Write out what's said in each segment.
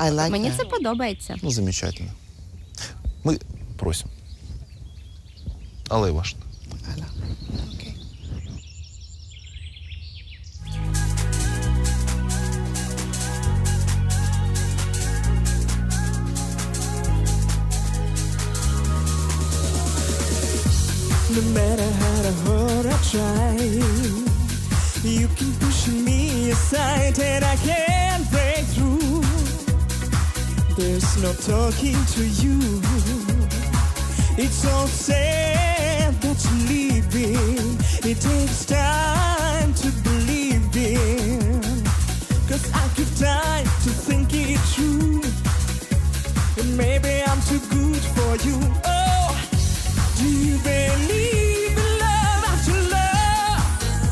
Мені це подобається. Ну, замечательно. Мы просим. Алла Ивашевна. Окей. No matter how hard I try, you can push me aside and I can't break through. There's no talking to you. It's all sad that you're leaving. It takes time to believe in. 'Cause I give time to think it through. And maybe I'm too good for you. Oh, do you believe in love after love?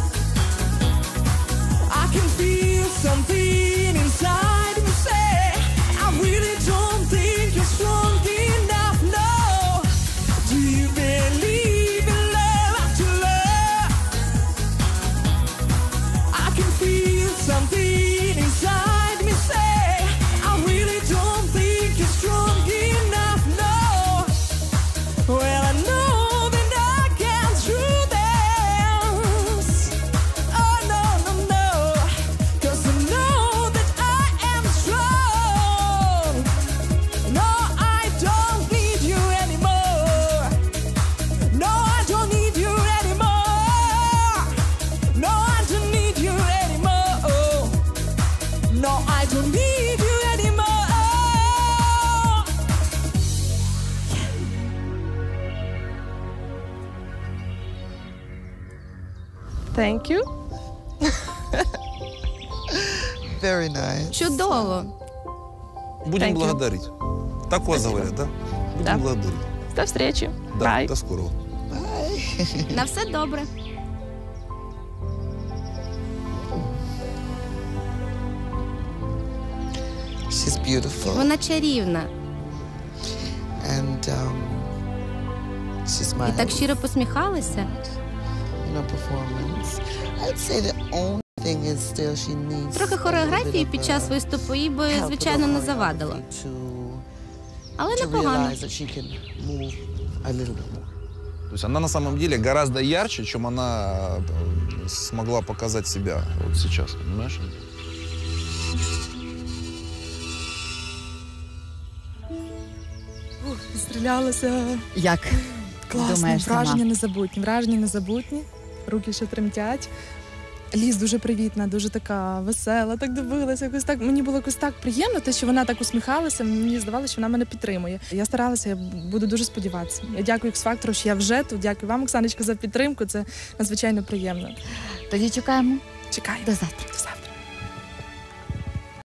I can feel something inside me say, I really don't think you're strong enough, no. Do you believe in love after love? I can feel something inside me say, I really don't think you're strong enough, no. Well, I know that I can't do this. Oh, no, no, no. 'Cause I know that I am strong. No, I don't need you anymore. No, I don't need you anymore. No, I don't need you anymore. No, I don't need you anymore. Thank you. Very nice. Чудово. Будем Thank you. благодарить. Так у вас говорят, да? Будем Да. благодарить. До встречи. Да, Bye. до скорого. На все добре. She's beautiful. Вона чарівна. And she's my І так щиро посміхалася. performance. I'd say the only thing is still she needs Трохи хореографії під час виступу їй би, звичайно, не завадило. Але To непогано. realize that she can move a little bit more. То есть она на самом деле гораздо ярче, чем она смогла показать себя вот сейчас, понимаешь? Стрілялася. Як? Класно, Думаєш сама? враження незабутні. Руки ще тремтять. Ліз дуже привітна, дуже така весела, так дивилася, якось так. Мені було якось так приємно, те, що вона так усміхалася, мені здавалося, що вона мене підтримує. Я старалася, я буду дуже сподіватися. Я дякую X-Factor, що я вже тут, дякую вам, Оксаночка, за підтримку, це надзвичайно приємно. Тоді чекаємо. Чекаю. До завтра. До завтра.